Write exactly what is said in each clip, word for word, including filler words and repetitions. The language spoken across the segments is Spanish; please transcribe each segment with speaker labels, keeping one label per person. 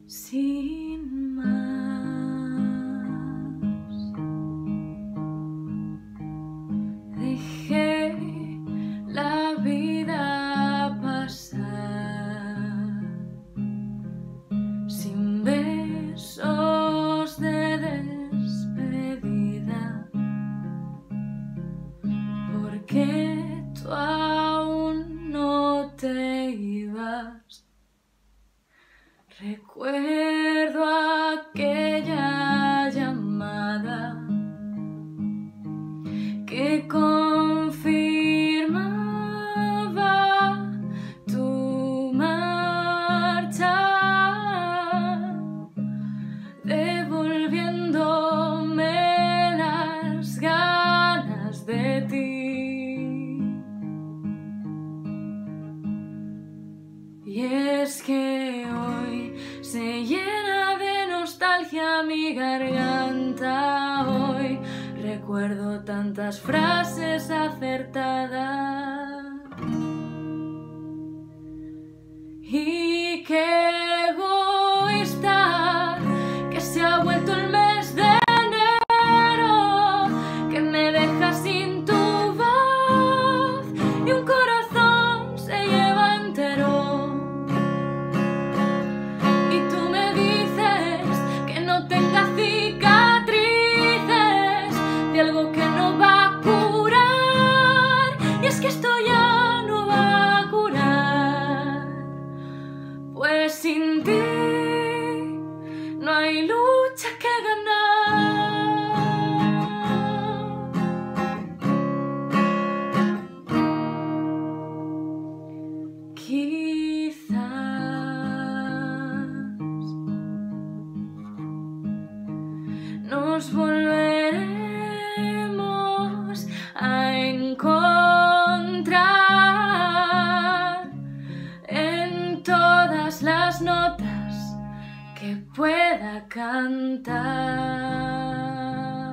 Speaker 1: sin más. Dejé la vida pasar sin besos de despedida, porque tú aún no te ibas. Recuerdo aquella llamada que confirmaba tu marcha, devolviéndome las ganas de ti. Y es que hoy se llena de nostalgia mi garganta. Hoy recuerdo tantas frases acertadas. Y qué egoísta que se ha vuelto el mes de enero, que me deja sin tu voz y un corazón se lleva entero. Algo que no va a curar, y es que esto ya no va a curar, pues sin ti no hay lucha que ganar. Quizás nos volveremos a encontrar en todas las notas que pueda cantar.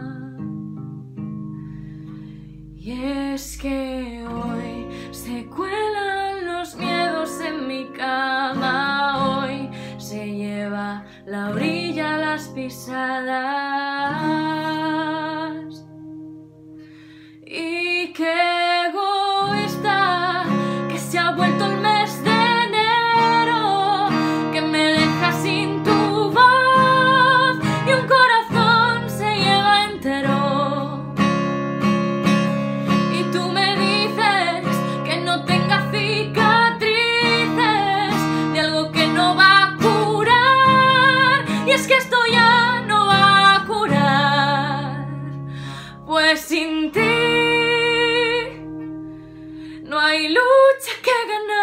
Speaker 1: Y es que hoy se cuelan los miedos en mi cama, hoy se lleva la orilla las pisadas. Y qué egoísta que se ha vuelto el mes de enero, que me deja sin tu voz y un corazón se lleva entero. Y tú me dices que no tenga cicatrices de algo que no va a curar, y es que esto ya no va a curar, pues sin ti no hay lucha que ganar.